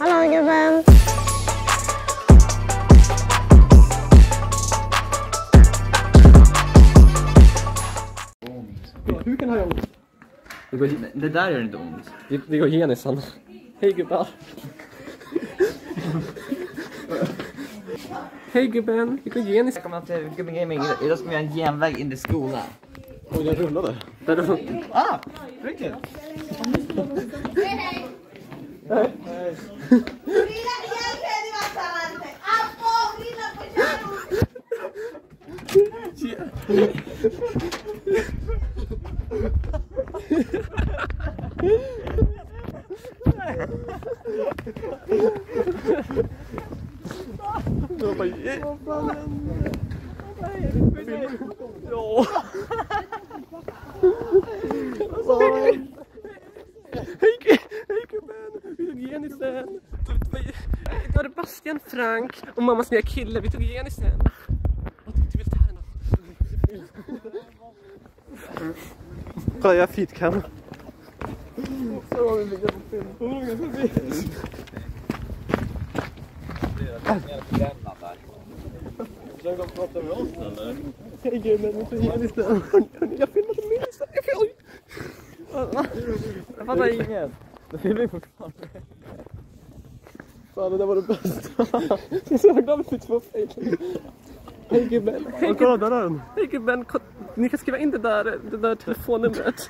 Hallå gubben! Hur kan det ha ont? Det där gör inte ont. Det går genisen. Hej gubben. Hej gubben, det går genisen. Välkomna till Gubben Gaming. Idag ska vi göra en genväg in till skolan. Oj, jag rullade. Där är det. Ah, riktigt. Hej. Jag bara, Hej gubben, vi tog genisen. Då är det Bastian, Frank och mammas nya kille. Vi tog genisen. Vad tyckte du militären då? Kolla, jag är fitcam. Så har vi ligger på film. Ska de prata med oss eller? Hej gubben, vi tog genisen. Jag filmade minst. Oj! Jag fattar inget. Det filmar ju fortfarande. Fan, det där var det bästa. Jag är så glad att vi fick två fel. Hej gubben. Hej gubben. Hej gubben. Ni kan skriva in det där telefonnumret.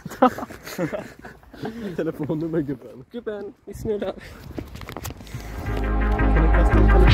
Telefonnummer gubben. Gubben, vi snurrar. Kan du kasta